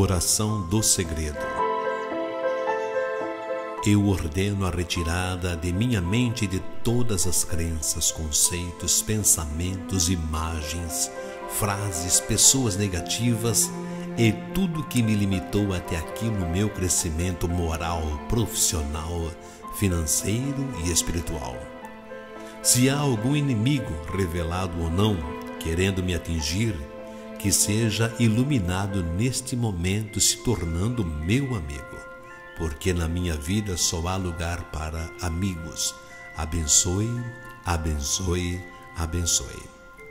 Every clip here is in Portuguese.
Oração do segredo. Eu ordeno a retirada de minha mente de todas as crenças, conceitos, pensamentos, imagens, frases, pessoas negativas e tudo que me limitou até aqui no meu crescimento moral, profissional, financeiro e espiritual. Se há algum inimigo, revelado ou não, querendo me atingir, que seja iluminado neste momento, se tornando meu amigo, porque na minha vida só há lugar para amigos. Abençoe, abençoe, abençoe.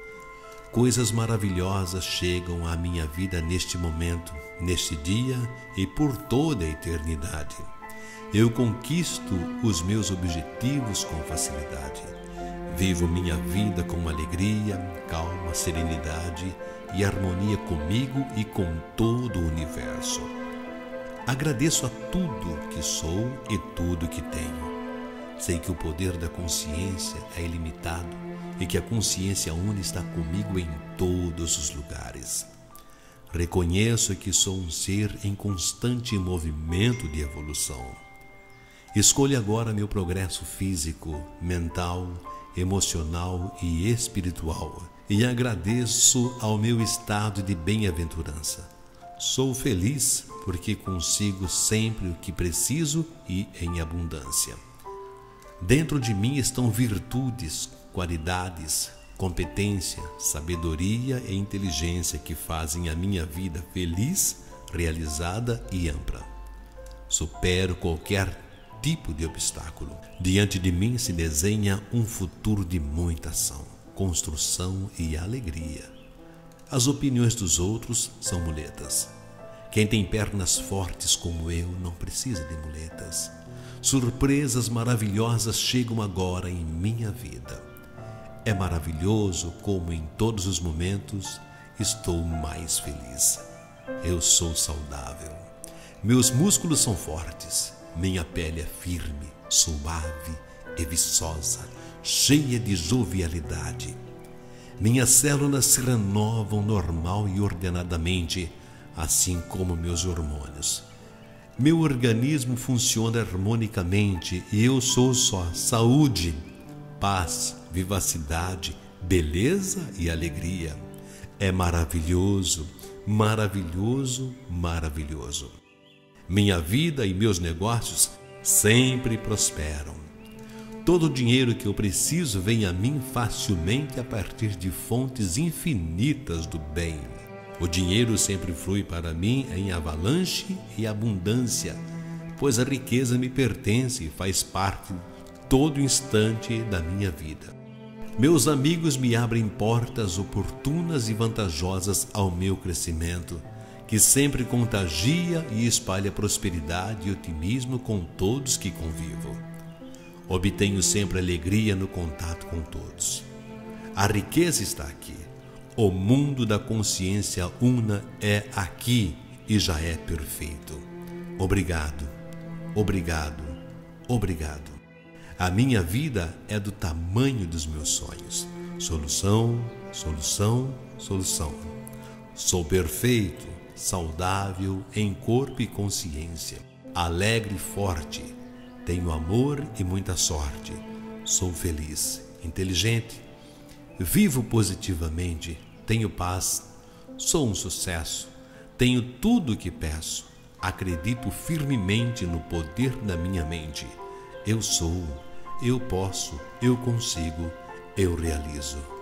Coisas maravilhosas chegam à minha vida neste momento, neste dia e por toda a eternidade. Eu conquisto os meus objetivos com facilidade. Vivo minha vida com alegria, calma, serenidade e harmonia comigo e com todo o universo. Agradeço a tudo que sou e tudo que tenho. Sei que o poder da consciência é ilimitado e que a consciência una está comigo em todos os lugares. Reconheço que sou um ser em constante movimento de evolução. Escolho agora meu progresso físico, mental, emocional e espiritual e agradeço ao meu estado de bem-aventurança. Sou feliz porque consigo sempre o que preciso e em abundância. Dentro de mim estão virtudes, qualidades, competência, sabedoria e inteligência que fazem a minha vida feliz, realizada e ampla. Supero qualquer tipo de obstáculo. Diante de mim se desenha um futuro de muita ação, construção e alegria. As opiniões dos outros são muletas. Quem tem pernas fortes como eu não precisa de muletas. Surpresas maravilhosas chegam agora em minha vida. É maravilhoso como em todos os momentos estou mais feliz. Eu sou saudável. Meus músculos são fortes. Minha pele é firme, suave e viçosa, cheia de jovialidade. Minhas células se renovam normal e ordenadamente, assim como meus hormônios. Meu organismo funciona harmonicamente e eu sou só saúde, paz, vivacidade, beleza e alegria. É maravilhoso, maravilhoso, maravilhoso. Minha vida e meus negócios sempre prosperam. Todo o dinheiro que eu preciso vem a mim facilmente a partir de fontes infinitas do bem. O dinheiro sempre flui para mim em avalanche e abundância, pois a riqueza me pertence e faz parte todo instante da minha vida. Meus amigos me abrem portas oportunas e vantajosas ao meu crescimento, que sempre contagia e espalha prosperidade e otimismo com todos que convivo. Obtenho sempre alegria no contato com todos. A riqueza está aqui. O mundo da consciência una é aqui e já é perfeito. Obrigado, obrigado, obrigado. A minha vida é do tamanho dos meus sonhos. Solução, solução, solução. Sou perfeito, saudável em corpo e consciência, alegre e forte, tenho amor e muita sorte, sou feliz, inteligente, vivo positivamente, tenho paz, sou um sucesso, tenho tudo o que peço, acredito firmemente no poder da minha mente, eu sou, eu posso, eu consigo, eu realizo.